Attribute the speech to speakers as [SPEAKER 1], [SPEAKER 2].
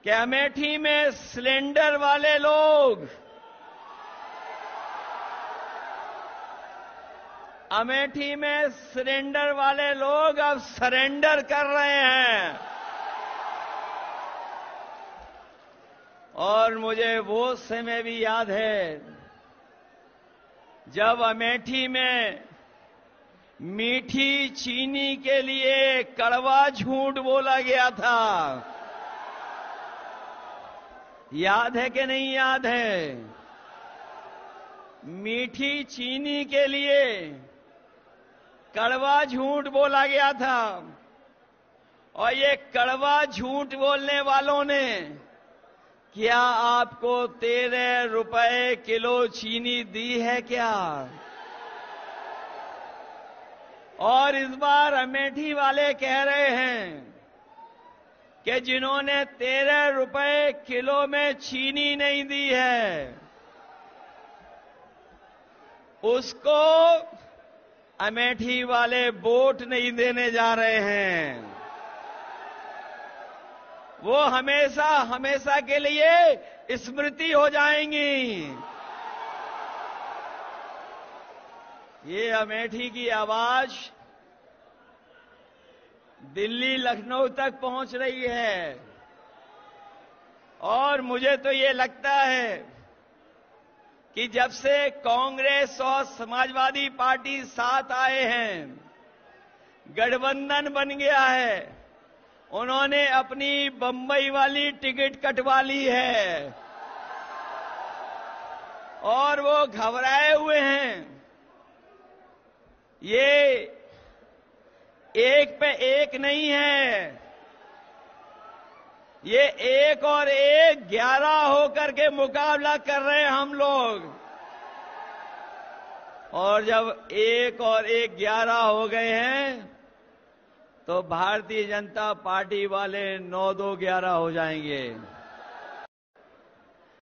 [SPEAKER 1] कि अमेठी में सिलेंडर वाले लोग, अमेठी में सिलेंडर वाले लोग अब सरेंडर कर रहे हैं। और मुझे वो समय भी याद है जब अमेठी में मीठी चीनी के लिए कड़वा झूठ बोला गया था। याद है कि नहीं याद है? मीठी चीनी के लिए कड़वा झूठ बोला गया था। और ये कड़वा झूठ बोलने वालों ने क्या आपको 13 रुपए किलो चीनी दी है क्या? और इस बार अमेठी वाले कह रहे हैं कि जिन्होंने 13 रुपए किलो में चीनी नहीं दी है उसको अमेठी वाले वोट नहीं देने जा रहे हैं। वो हमेशा हमेशा के लिए स्मृति हो जाएंगी। ये अमेठी की आवाज दिल्ली लखनऊ तक पहुंच रही है। और मुझे तो ये लगता है कि जब से कांग्रेस और समाजवादी पार्टी साथ आए हैं, गठबंधन बन गया है, उन्होंने अपनी बंबई वाली टिकट कटवा ली है और वो घबराए हुए हैं। ये एक पे एक नहीं है, ये एक और एक 11 होकर के मुकाबला कर रहे हैं हम लोग। और जब एक और एक 11 हो गए हैं तो भारतीय जनता पार्टी वाले 9-2-11 हो जाएंगे।